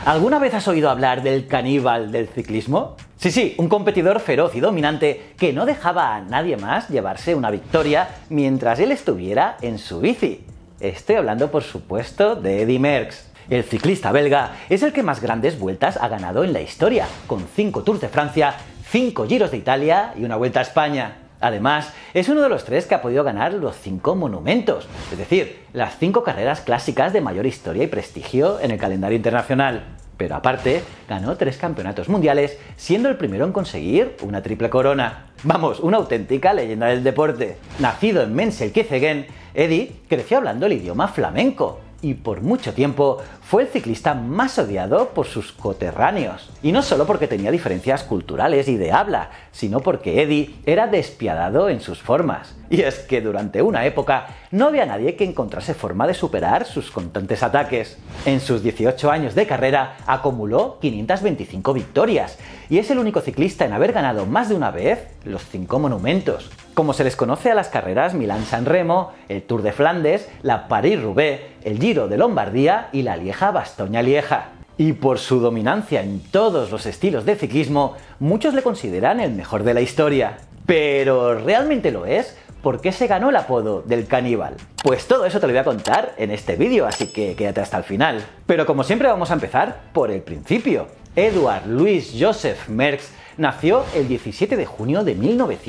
¿Alguna vez has oído hablar del caníbal del ciclismo? Sí, un competidor feroz y dominante que no dejaba a nadie más llevarse una victoria mientras él estuviera en su bici. Estoy hablando, por supuesto, de Eddy Merckx. El ciclista belga es el que más grandes vueltas ha ganado en la historia, con 5 Tours de Francia, 5 Giros de Italia y una Vuelta a España. Además, es uno de los 3 que ha podido ganar los 5 monumentos, es decir, las 5 carreras clásicas de mayor historia y prestigio en el calendario internacional. Pero aparte, ganó 3 campeonatos mundiales, siendo el primero en conseguir una triple corona. Vamos, una auténtica leyenda del deporte. Nacido en Menzelsquerchen, Eddy creció hablando el idioma flamenco y por mucho tiempo fue el ciclista más odiado por sus coterráneos. Y no solo porque tenía diferencias culturales y de habla, sino porque Eddy era despiadado en sus formas. Y es que durante una época no había nadie que encontrase forma de superar sus constantes ataques. En sus 18 años de carrera acumuló 525 victorias y es el único ciclista en haber ganado más de una vez los 5 monumentos, como se les conoce a las carreras Milán-San Remo, el Tour de Flandes, la París-Roubaix, el Giro de Lombardía y la Lieja-Bastoña-Lieja. Y por su dominancia en todos los estilos de ciclismo, muchos le consideran el mejor de la historia. ¿Pero realmente lo es? ¿Por qué se ganó el apodo del caníbal? Pues todo eso te lo voy a contar en este vídeo, así que quédate hasta el final. Pero como siempre vamos a empezar por el principio. Edward Louis Joseph Merckx nació el 17 de junio de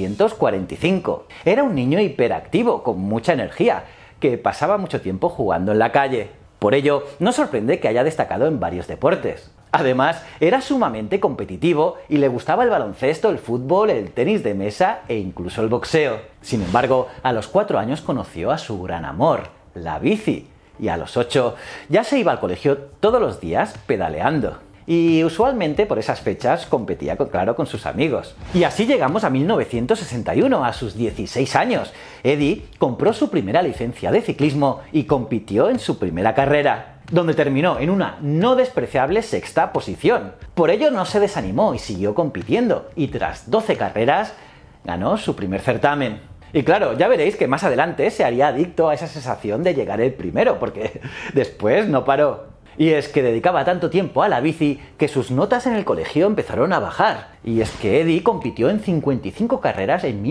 1945. Era un niño hiperactivo, con mucha energía, que pasaba mucho tiempo jugando en la calle. Por ello, no sorprende que haya destacado en varios deportes. Además, era sumamente competitivo y le gustaba el baloncesto, el fútbol, el tenis de mesa e incluso el boxeo. Sin embargo, a los 4 años conoció a su gran amor, la bici, y a los 8 ya se iba al colegio todos los días pedaleando. Y usualmente por esas fechas competía, claro, con sus amigos. Y así llegamos a 1961, a sus 16 años. Eddy compró su primera licencia de ciclismo y compitió en su primera carrera, donde terminó en una no despreciable 6ª posición. Por ello no se desanimó y siguió compitiendo, y tras 12 carreras ganó su primer certamen. Y claro, ya veréis que más adelante se haría adicto a esa sensación de llegar el primero, porque después no paró. Y es que dedicaba tanto tiempo a la bici que sus notas en el colegio empezaron a bajar. Y es que Eddy compitió en 55 carreras en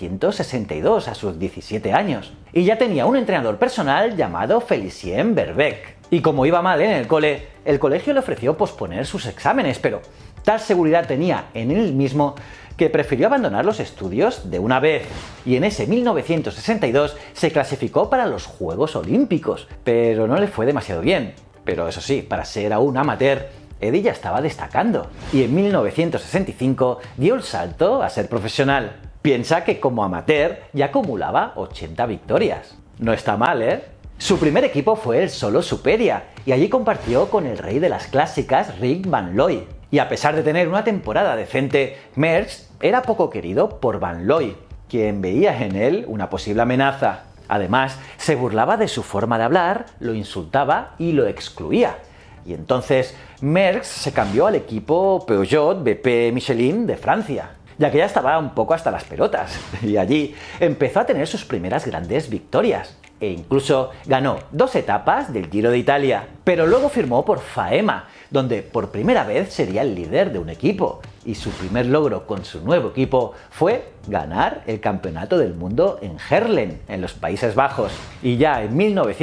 1962, a sus 17 años. Y ya tenía un entrenador personal llamado Félicien Verbeek. Y como iba mal en el colegio le ofreció posponer sus exámenes, pero tal seguridad tenía en él mismo que prefirió abandonar los estudios de una vez. Y en ese 1962 se clasificó para los Juegos Olímpicos, pero no le fue demasiado bien. Pero eso sí, para ser aún amateur, Eddy ya estaba destacando. Y en 1965 dio el salto a ser profesional. Piensa que como amateur ya acumulaba 80 victorias. No está mal, ¿eh? Su primer equipo fue el Solo Superia, y allí compartió con el rey de las clásicas, Rik Van Looy. Y a pesar de tener una temporada decente, Merckx era poco querido por Van Looy, quien veía en él una posible amenaza. Además, se burlaba de su forma de hablar, lo insultaba y lo excluía. Y entonces Merckx se cambió al equipo Peugeot BP Michelin de Francia, ya que ya estaba un poco hasta las pelotas. Y allí empezó a tener sus primeras grandes victorias. E incluso ganó 2 etapas del Giro de Italia. Pero luego firmó por Faema, donde por primera vez sería el líder de un equipo. Y su primer logro con su nuevo equipo fue ganar el Campeonato del Mundo en Heerlen, en los Países Bajos. Y ya en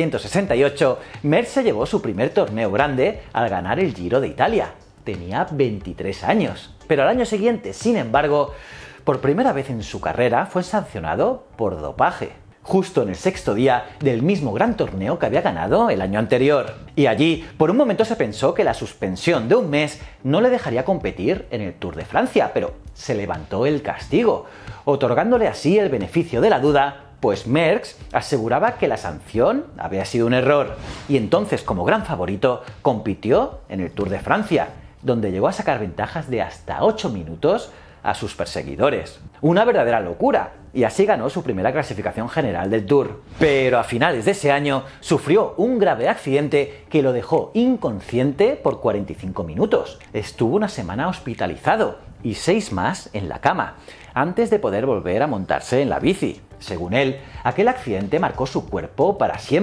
1968, Merckx se llevó su primer torneo grande al ganar el Giro de Italia. Tenía 23 años. Pero al año siguiente, sin embargo, por primera vez en su carrera fue sancionado por dopaje, justo en el 6º día del mismo gran torneo que había ganado el año anterior. Y allí, por un momento se pensó que la suspensión de un mes no le dejaría competir en el Tour de Francia, pero se levantó el castigo, otorgándole así el beneficio de la duda, pues Merckx aseguraba que la sanción había sido un error. Y entonces, como gran favorito, compitió en el Tour de Francia, donde llegó a sacar ventajas de hasta 8 minutos a sus perseguidores. Una verdadera locura, y así ganó su primera clasificación general del Tour. Pero a finales de ese año sufrió un grave accidente que lo dejó inconsciente por 45 minutos. Estuvo una semana hospitalizado y 6 más en la cama, antes de poder volver a montarse en la bici. Según él, aquel accidente marcó su cuerpo para siempre.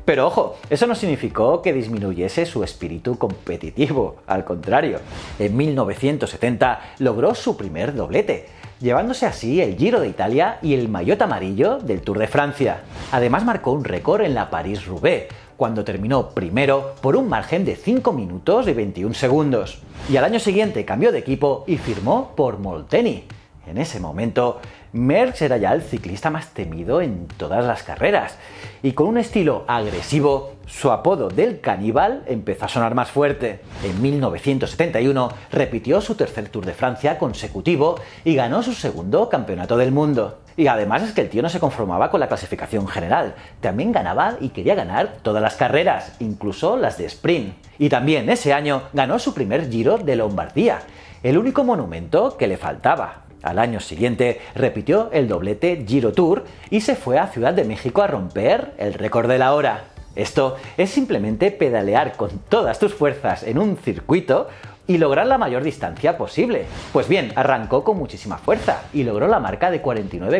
Pero ojo, eso no significó que disminuyese su espíritu competitivo, al contrario. En 1970 logró su primer doblete, llevándose así el Giro de Italia y el maillot amarillo del Tour de Francia. Además marcó un récord en la París-Roubaix, cuando terminó primero por un margen de 5 minutos y 21 segundos. Y al año siguiente cambió de equipo y firmó por Molteni. En ese momento, Merckx era ya el ciclista más temido en todas las carreras, y con un estilo agresivo, su apodo del caníbal empezó a sonar más fuerte. En 1971 repitió su tercer Tour de Francia consecutivo y ganó su segundo campeonato del mundo. Y además es que el tío no se conformaba con la clasificación general, también ganaba y quería ganar todas las carreras, incluso las de sprint. Y también ese año ganó su primer Giro de Lombardía, el único monumento que le faltaba. Al año siguiente repitió el doblete Giro Tour y se fue a Ciudad de México a romper el récord de la hora. Esto es simplemente pedalear con todas tus fuerzas en un circuito y lograr la mayor distancia posible. Pues bien, arrancó con muchísima fuerza y logró la marca de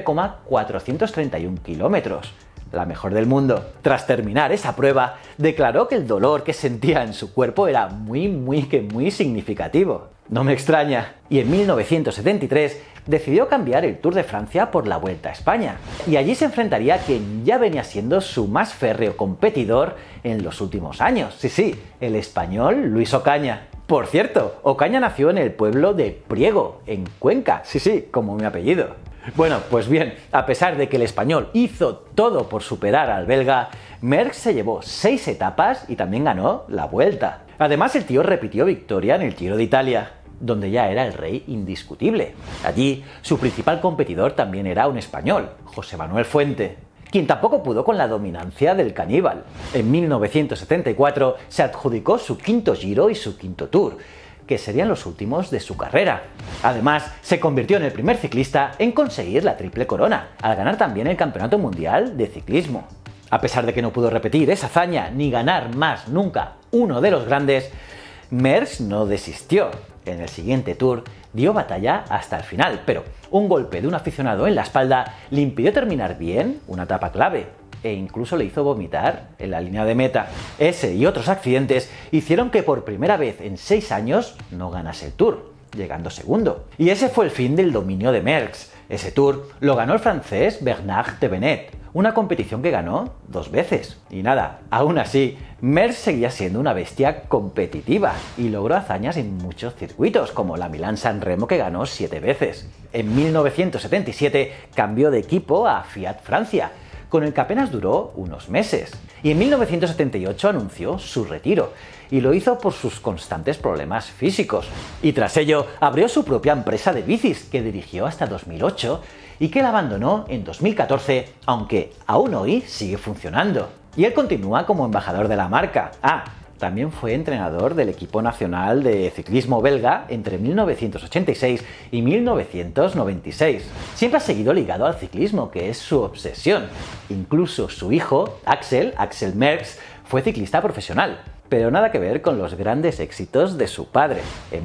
49,431 kilómetros, la mejor del mundo. Tras terminar esa prueba, declaró que el dolor que sentía en su cuerpo era muy significativo. No me extraña. Y en 1973 decidió cambiar el Tour de Francia por la Vuelta a España. Y allí se enfrentaría a quien ya venía siendo su más férreo competidor en los últimos años. Sí, el español Luis Ocaña. Por cierto, Ocaña nació en el pueblo de Priego, en Cuenca. Sí, como mi apellido. Bueno, pues bien, a pesar de que el español hizo todo por superar al belga, Merckx se llevó 6 etapas y también ganó la Vuelta. Además, el tío repitió victoria en el Giro de Italia, donde ya era el rey indiscutible. Allí, su principal competidor también era un español, José Manuel Fuente, quien tampoco pudo con la dominancia del caníbal. En 1974 se adjudicó su quinto Giro y su quinto Tour, que serían los últimos de su carrera. Además, se convirtió en el primer ciclista en conseguir la triple corona, al ganar también el Campeonato Mundial de Ciclismo. A pesar de que no pudo repetir esa hazaña ni ganar más nunca uno de los grandes, Merckx no desistió. En el siguiente Tour dio batalla hasta el final, pero un golpe de un aficionado en la espalda le impidió terminar bien una etapa clave e incluso le hizo vomitar en la línea de meta. Ese y otros accidentes hicieron que por primera vez en 6 años no ganase el Tour, llegando segundo. Y ese fue el fin del dominio de Merckx. Ese Tour lo ganó el francés Bernard Thévenet, una competición que ganó 2 veces. Y nada, aún así, Merckx seguía siendo una bestia competitiva y logró hazañas en muchos circuitos, como la Milán-San Remo, que ganó 7 veces. En 1977 cambió de equipo a Fiat Francia, con el que apenas duró unos meses. Y en 1978 anunció su retiro, y lo hizo por sus constantes problemas físicos. Y tras ello, abrió su propia empresa de bicis, que dirigió hasta 2008, y que la abandonó en 2014, aunque aún hoy sigue funcionando. Y él continúa como embajador de la marca. También fue entrenador del equipo nacional de ciclismo belga entre 1986 y 1996. Siempre ha seguido ligado al ciclismo, que es su obsesión. Incluso su hijo, Axel Merckx, fue ciclista profesional, pero nada que ver con los grandes éxitos de su padre. En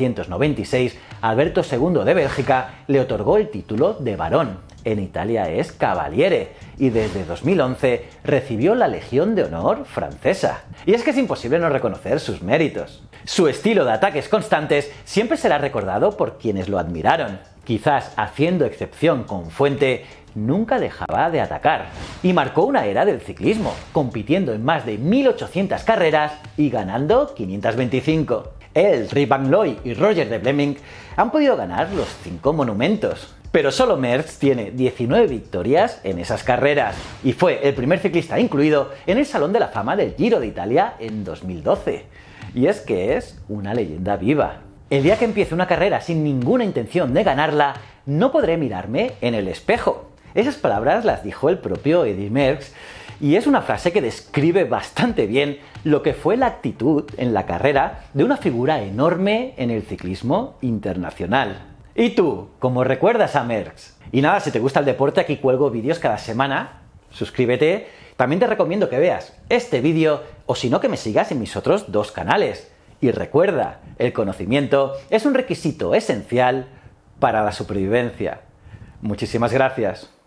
1996, Alberto II de Bélgica le otorgó el título de barón. En Italia es Cavaliere, y desde 2011 recibió la Legión de Honor francesa. Y es que es imposible no reconocer sus méritos. Su estilo de ataques constantes siempre será recordado por quienes lo admiraron. Quizás haciendo excepción con Fuente, nunca dejaba de atacar. Y marcó una era del ciclismo, compitiendo en más de 1800 carreras y ganando 525. Él, Rick Van Looy y Roger de Vlamingh han podido ganar los 5 monumentos. Pero solo Merckx tiene 19 victorias en esas carreras y fue el primer ciclista incluido en el Salón de la Fama del Giro de Italia en 2012. Y es que es una leyenda viva. El día que empiece una carrera sin ninguna intención de ganarla, no podré mirarme en el espejo. Esas palabras las dijo el propio Eddy Merckx, y es una frase que describe bastante bien lo que fue la actitud en la carrera de una figura enorme en el ciclismo internacional. ¿Y tú, cómo recuerdas a Merckx? Y nada, si te gusta el deporte, aquí cuelgo vídeos cada semana. Suscríbete. También te recomiendo que veas este vídeo, o si no, que me sigas en mis otros 2 canales. Y recuerda, el conocimiento es un requisito esencial para la supervivencia. Muchísimas gracias.